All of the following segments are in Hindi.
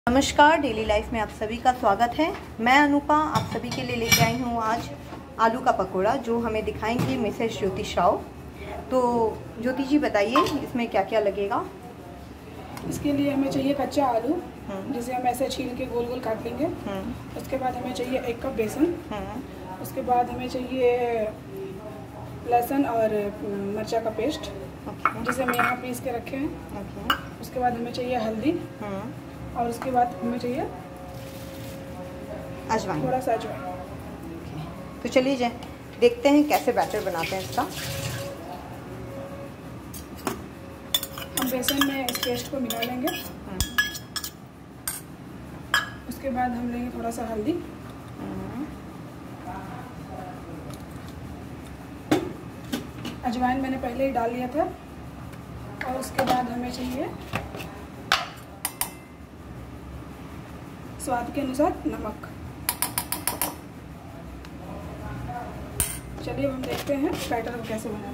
नमस्कार, डेली लाइफ में आप सभी का स्वागत है। मैं अनुपा आप सभी के लिए लेके आई हूँ आज आलू का पकोड़ा, जो हमें दिखाएंगे मिसेस ज्योति शाह। तो ज्योति जी बताइए इसमें क्या क्या लगेगा। इसके लिए हमें चाहिए कच्चा आलू, जिसे हम ऐसे छील के गोल गोल काट लेंगे। उसके बाद हमें चाहिए 1 कप बेसन। उसके बाद हमें चाहिए लहसुन और मिर्चा का पेस्ट, जिसे हम यहाँ पीस के रखे हैं। उसके बाद हमें चाहिए हल्दी, और उसके बाद हमें चाहिए अजवाइन, थोड़ा सा अजवाइन। तो चलिए जाए देखते हैं कैसे बैटर बनाते हैं इसका। हम बेसन में इस पेस्ट को मिला लेंगे। उसके बाद हम लेंगे थोड़ा सा हल्दी, अजवाइन मैंने पहले ही डाल लिया था। और उसके बाद हमें चाहिए स्वाद के अनुसार नमक। चलिए हम देखते हैं बैटर को कैसे बनाना।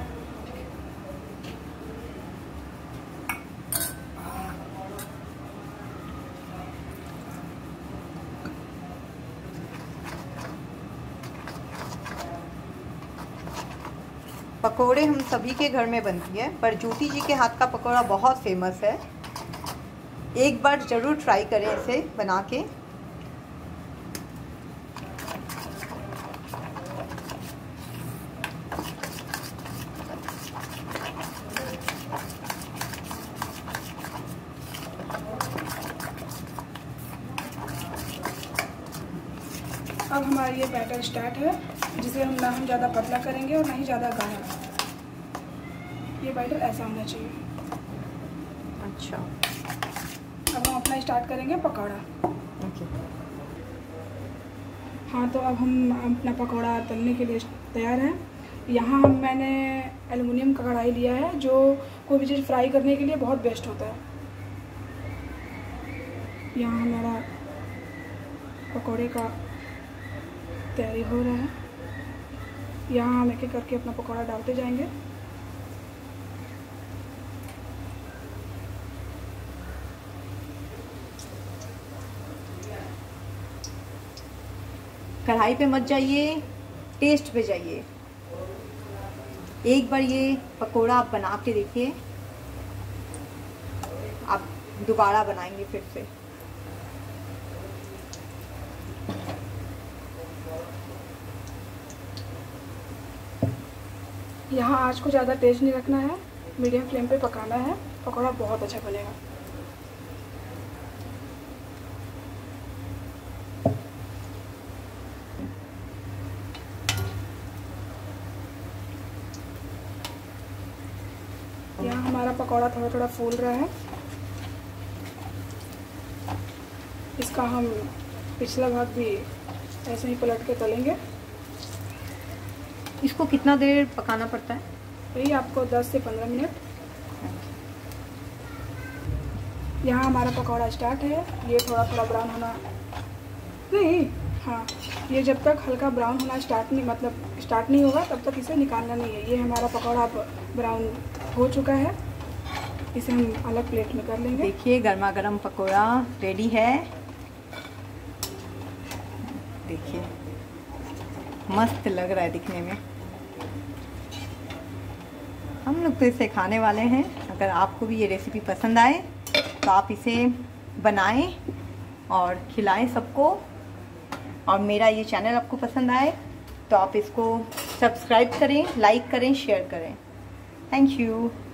पकोड़े हम सभी के घर में बनती है, पर ज्योति जी के हाथ का पकोड़ा बहुत फेमस है। एक बार ज़रूर ट्राई करें इसे बना के। अब हमारा ये बैटर स्टार्ट है, जिसे हम ना ज़्यादा पतला करेंगे और ना ही ज़्यादा गाढ़ा। ये बैटर ऐसा होना चाहिए। अच्छा, अब हम अपना स्टार्ट करेंगे पकौड़ा। हाँ, तो अब हम अपना पकौड़ा तलने के लिए तैयार हैं। यहाँ मैंने एल्युमिनियम का कढ़ाई लिया है, जो कोई भी चीज़ फ्राई करने के लिए बहुत बेस्ट होता है। यहाँ हमारा पकौड़े का तैयारी हो रहा है। यहाँ हम एक एक करके अपना पकौड़ा डालते जाएंगे। कढ़ाई पे मत जाइए, टेस्ट पे जाइए। एक बार ये पकोड़ा आप बना के देखिए, आप दोबारा बनाएंगे फिर से। यहाँ आँच को ज़्यादा तेज़ नहीं रखना है, मीडियम फ्लेम पे पकाना है। पकौड़ा बहुत अच्छा बनेगा। यहाँ हमारा पकौड़ा थोड़ा थोड़ा फूल रहा है। इसका हम पिछला भाग भी ऐसे ही पलट के तलेंगे। इसको कितना देर पकाना पड़ता है? यही आपको 10 से 15 मिनट। यहाँ हमारा पकौड़ा स्टार्ट है। ये थोड़ा थोड़ा ब्राउन होना नहीं, हाँ, ये जब तक हल्का ब्राउन होना स्टार्ट नहीं होगा तब तक इसे निकालना नहीं है। ये हमारा पकौड़ा अब ब्राउन हो चुका है। इसे हम अलग प्लेट में कर लेंगे। देखिए गर्मा गर्म पकोड़ा रेडी है। देखिए मस्त लग रहा है दिखने में। हम लोग तो इसे खाने वाले हैं। अगर आपको भी ये रेसिपी पसंद आए तो आप इसे बनाएं और खिलाएं सबको। और मेरा ये चैनल आपको पसंद आए तो आप इसको सब्सक्राइब करें, लाइक करें, शेयर करें। Thank you.